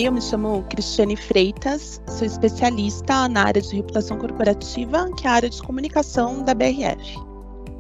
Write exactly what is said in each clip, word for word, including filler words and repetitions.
Oi, eu me chamo Cristiane Freitas, sou especialista na área de reputação corporativa, que é a área de comunicação da B R F.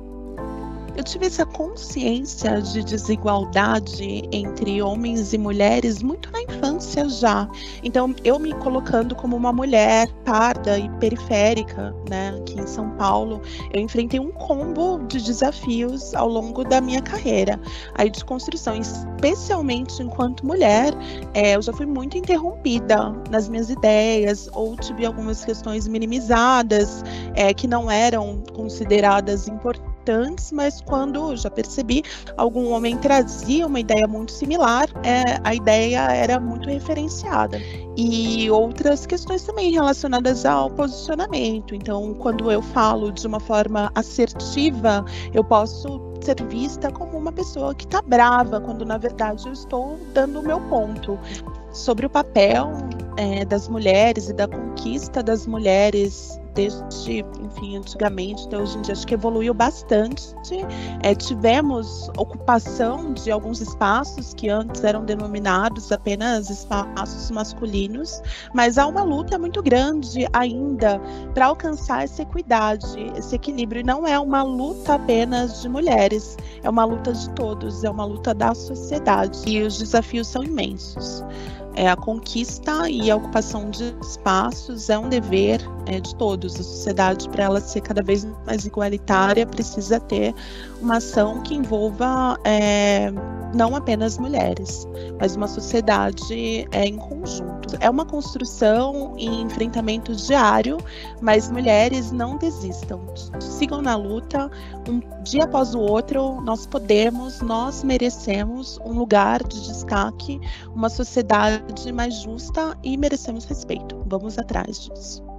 Eu tive essa consciência de desigualdade entre homens e mulheres muito na infância já. Então, eu me colocando como uma mulher parda e periférica, né, aqui em São Paulo, eu enfrentei um combo de desafios ao longo da minha carreira. Aí de construção, especialmente enquanto mulher, é, eu já fui muito interrompida nas minhas ideias, ou tive algumas questões minimizadas, é, que não eram consideradas importantes. Mas quando já percebi, algum homem trazia uma ideia muito similar, é, a ideia era muito referenciada. E outras questões também relacionadas ao posicionamento. Então, quando eu falo de uma forma assertiva, eu posso ser vista como uma pessoa que está brava, quando na verdade eu estou dando o meu ponto. Sobre o papel é, das mulheres e da conquista das mulheres desde, enfim, antigamente até hoje em dia, acho que evoluiu bastante. É, tivemos ocupação de alguns espaços que antes eram denominados apenas espaços masculinos, mas há uma luta muito grande ainda para alcançar essa equidade, esse equilíbrio. E não é uma luta apenas de mulheres, é uma luta de todos, é uma luta da sociedade. E os desafios são imensos. É, a conquista e a ocupação de espaços é um dever é, de todos. A sociedade, para ela ser cada vez mais igualitária, precisa ter uma ação que envolva é, não apenas mulheres, mas uma sociedade é, em conjunto. É uma construção e enfrentamento diário, mas mulheres não desistam. Sigam na luta, um dia após o outro, nós podemos, nós merecemos um lugar de destaque, uma sociedade mais justa e merecemos respeito. Vamos atrás disso.